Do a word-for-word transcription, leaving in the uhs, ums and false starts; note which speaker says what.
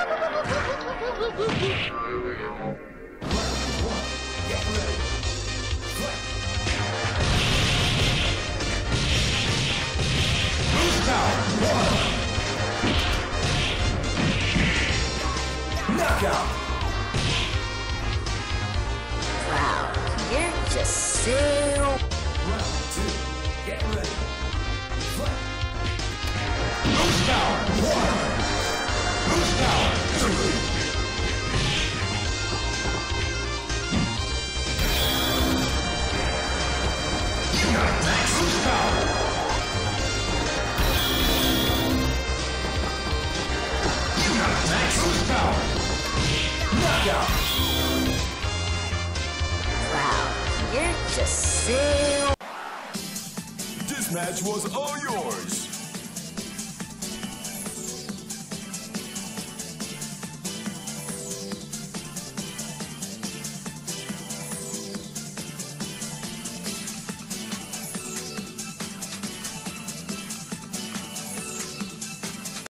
Speaker 1: Knockout!
Speaker 2: Wow, you're just so...
Speaker 1: Round two, get ready. Fight! Boost power! One! Boost power! Two! You got max boost power! You got max boost power! Knockout!
Speaker 2: Wow, you're just so...
Speaker 1: This match was all yours.